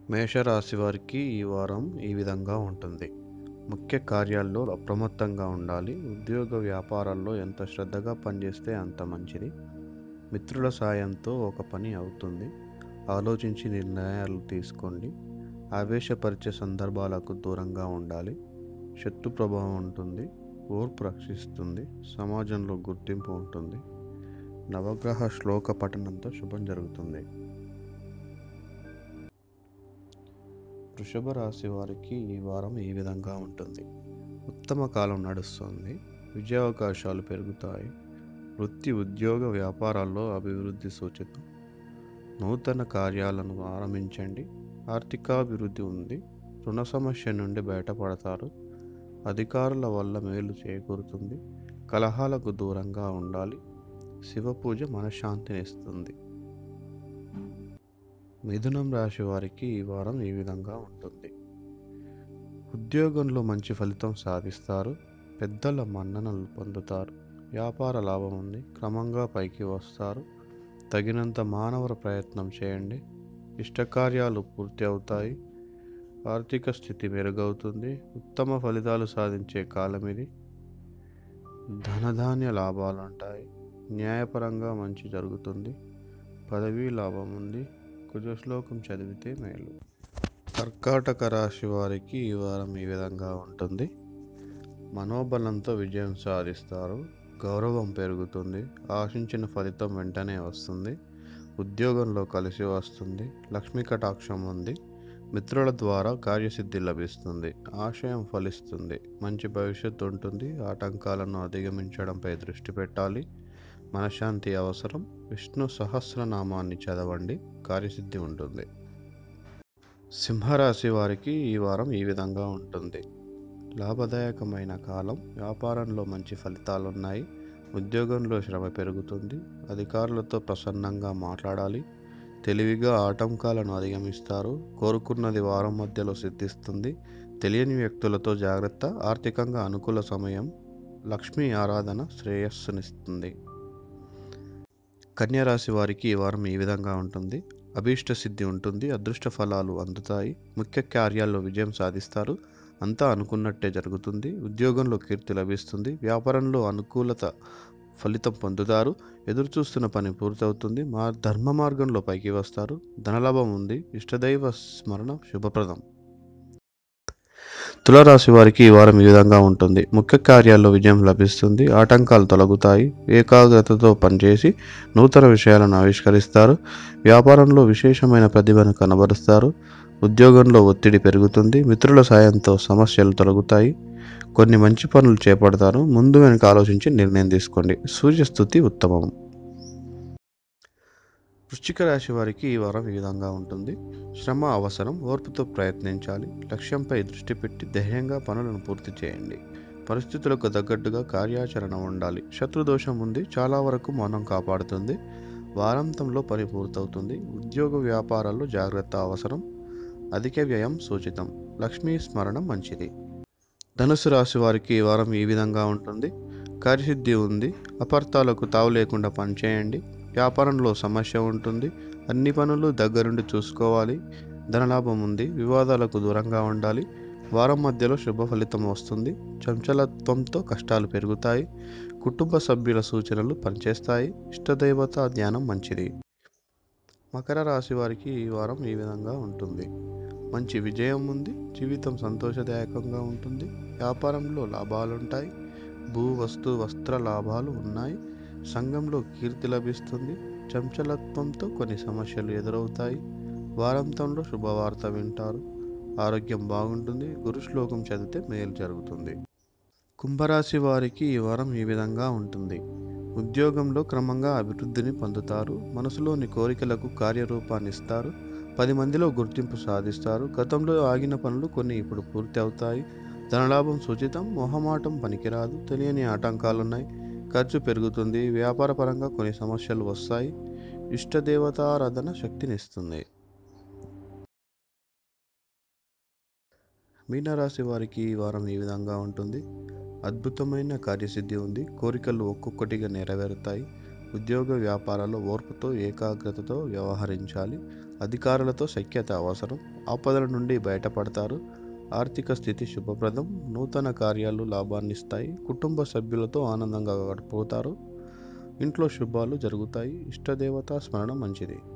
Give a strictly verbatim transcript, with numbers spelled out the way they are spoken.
మేషరాశి వారికి ఈ వారం ఈ విధంగా ఉంటుంది. ముఖ్య కార్యాల్లో అప్రమత్తంగా ఉండాలి. ఉద్యోగ వ్యాపారాల్లో ఎంత శ్రద్ధగా పనిచేస్తే అంత మంచిది. మిత్రుల సాయంతో ఒక పని అవుతుంది. ఆలోచించి నిర్ణయాలు తీసుకోండి. ఆవేశపరిచే సందర్భాలకు దూరంగా ఉండాలి. శత్రు ప్రభావం ఉంటుంది. ఓర్పు రక్షిస్తుంది. సమాజంలో గుర్తింపు ఉంటుంది. నవగ్రహ శ్లోక పఠనంతో శుభం జరుగుతుంది. వృషభ రాశి వారికి ఈ వారం ఈ విధంగా ఉంటుంది. ఉత్తమ కాలం నడుస్తుంది. విజయావకాశాలు పెరుగుతాయి. వృత్తి ఉద్యోగ వ్యాపారాల్లో అభివృద్ధి సూచితం. నూతన కార్యాలను ఆరంభించండి. ఆర్థికాభివృద్ధి ఉంది. రుణ సమస్య నుండి బయటపడతారు. అధికారుల వల్ల మేలు చేకూరుతుంది. కలహాలకు దూరంగా ఉండాలి. శివ పూజ మనశ్శాంతినిస్తుంది. మిథునం రాశి వారికి ఈ వారం ఈ విధంగా ఉంటుంది. ఉద్యోగంలో మంచి ఫలితం సాధిస్తారు. పెద్దల మన్ననలు పొందుతారు. వ్యాపార లాభం ఉంది. క్రమంగా పైకి వస్తారు. తగినంత మానవ ప్రయత్నం చేయండి. ఇష్టకార్యాలు పూర్తి అవుతాయి. ఆర్థిక స్థితి మెరుగవుతుంది. ఉత్తమ ఫలితాలు సాధించే కాలం ఇది. ధనధాన్య లాభాలు ఉంటాయి. న్యాయపరంగా మంచి జరుగుతుంది. పదవీ లాభం ఉంది. కుజశ్లోకం చదివితే మేలు. కర్కాటక రాశి వారికి ఈ వారం ఈ విధంగా ఉంటుంది. మనోబలంతో విజయం సాధిస్తారు. గౌరవం పెరుగుతుంది. ఆశించిన ఫలితం వెంటనే వస్తుంది. ఉద్యోగంలో కలిసి వస్తుంది. లక్ష్మీ కటాక్షం ఉంది. మిత్రుల ద్వారా కార్యసిద్ధి లభిస్తుంది. ఆశయం ఫలిస్తుంది. మంచి భవిష్యత్తు ఉంటుంది. ఆటంకాలను అధిగమించడంపై దృష్టి పెట్టాలి. మనశ్శాంతి అవసరం. విష్ణు సహస్రనామాన్ని చదవండి. కార్యసిద్ధి ఉంటుంది. సింహరాశి వారికి ఈ వారం ఈ విధంగా ఉంటుంది. లాభదాయకమైన కాలం. వ్యాపారంలో మంచి ఫలితాలున్నాయి. ఉద్యోగంలో శ్రమ పెరుగుతుంది. అధికారులతో ప్రసన్నంగా మాట్లాడాలి. తెలివిగా ఆటంకాలను అధిగమిస్తారు. కోరుకున్నది వారం మధ్యలో సిద్ధిస్తుంది. తెలియని వ్యక్తులతో జాగ్రత్త. ఆర్థికంగా అనుకూల సమయం. లక్ష్మీ ఆరాధన శ్రేయస్సునిస్తుంది. కన్యరాశి వారికి ఈ వారం ఈ విధంగా ఉంటుంది. అభీష్ట సిద్ధి ఉంటుంది. అదృష్ట ఫలాలు అందుతాయి. ముఖ్య కార్యాల్లో విజయం సాధిస్తారు. అంతా అనుకున్నట్టే జరుగుతుంది. ఉద్యోగంలో కీర్తి లభిస్తుంది. వ్యాపారంలో అనుకూలత ఫలితం పొందుతారు. ఎదురు చూస్తున్న పని పూర్తవుతుంది. మా ధర్మ మార్గంలో పైకి వస్తారు. ధనలాభం ఉంది. ఇష్టదైవ స్మరణ శుభప్రదం. తులారాశి వారికి ఈ వారం ఈ విధంగా ఉంటుంది. ముఖ్య కార్యాల్లో విజయం లభిస్తుంది. ఆటంకాలు తొలగుతాయి. ఏకాగ్రతతో పనిచేసి నూతన విషయాలను ఆవిష్కరిస్తారు. వ్యాపారంలో విశేషమైన ప్రతిభను కనబరుస్తారు. ఉద్యోగంలో ఒత్తిడి పెరుగుతుంది. మిత్రుల సాయంతో సమస్యలు తొలగుతాయి. కొన్ని మంచి పనులు చేపడతారు. ముందు వెనుక ఆలోచించి నిర్ణయం తీసుకోండి. సూర్యస్థుతి ఉత్తమం. వృశ్చిక రాశి వారికి ఈ వారం ఈ విధంగా ఉంటుంది. శ్రమ అవసరం. ఓర్పుతో ప్రయత్నించాలి. లక్ష్యంపై దృష్టి పెట్టి ధైర్యంగా పనులను పూర్తి చేయండి. పరిస్థితులకు తగ్గట్టుగా కార్యాచరణ ఉండాలి. శత్రుదోషం ఉంది. చాలా వరకు మౌనం కాపాడుతుంది. వారాంతంలో పని పూర్తవుతుంది. ఉద్యోగ వ్యాపారాల్లో జాగ్రత్త అవసరం. అధిక వ్యయం సూచితం. లక్ష్మీ స్మరణ మంచిది. ధనుసు రాశి వారికి ఈ వారం ఈ విధంగా ఉంటుంది. కార్యసిద్ధి ఉంది. అపార్థాలకు తావు లేకుండా పనిచేయండి. వ్యాపారంలో సమస్య ఉంటుంది. అన్ని పనులు దగ్గరుండి చూసుకోవాలి. ధనలాభం ఉంది. వివాదాలకు దూరంగా ఉండాలి. వారం మధ్యలో శుభ ఫలితం వస్తుంది. చంచలత్వంతో కష్టాలు పెరుగుతాయి. కుటుంబ సభ్యుల సూచనలు పనిచేస్తాయి. ఇష్టదైవత ధ్యానం మంచిది. మకర రాశి వారికి ఈ వారం ఈ విధంగా ఉంటుంది. మంచి విజయం ఉంది. జీవితం సంతోషదాయకంగా ఉంటుంది. వ్యాపారంలో లాభాలుంటాయి. భూ వస్తు వస్త్ర లాభాలు ఉన్నాయి. సంఘంలో కీర్తి లభిస్తుంది. చంచలత్వంతో కొన్ని సమస్యలు ఎదురవుతాయి. వారాంతంలో శుభవార్త వింటారు. ఆరోగ్యం బాగుంటుంది. గురు శ్లోకం చదివితే మేలు జరుగుతుంది. కుంభరాశి వారికి ఈ వారం ఈ విధంగా ఉంటుంది. ఉద్యోగంలో క్రమంగా అభివృద్ధిని పొందుతారు. మనసులోని కోరికలకు కార్యరూపాన్ని ఇస్తారు. పది మందిలో గుర్తింపు సాధిస్తారు. గతంలో ఆగిన పనులు కొన్ని ఇప్పుడు పూర్తి అవుతాయి. ధనలాభం సూచితం. మొహమాటం పనికిరాదు. తెలియని ఆటంకాలున్నాయి. ఖర్చు పెరుగుతుంది. వ్యాపార పరంగా కొన్ని సమస్యలు వస్తాయి. ఇష్టదేవతారాధన శక్తినిస్తుంది. మీనరాశి వారికి ఈ వారం ఈ విధంగా ఉంటుంది. అద్భుతమైన కార్యసిద్ధి ఉంది. కోరికలు ఒక్కొక్కటిగా నెరవేరుతాయి. ఉద్యోగ వ్యాపారాల్లో ఓర్పుతో ఏకాగ్రతతో వ్యవహరించాలి. అధికారులతో సఖ్యత అవసరం. ఆపదల నుండి బయటపడతారు. ఆర్థిక స్థితి శుభప్రదం. నూతన కార్యాలు లాభాన్నిస్తాయి. కుటుంబ సభ్యులతో ఆనందంగా గడిపోతారు. ఇంట్లో శుభాలు జరుగుతాయి. ఇష్టదేవతా స్మరణ మంచిది.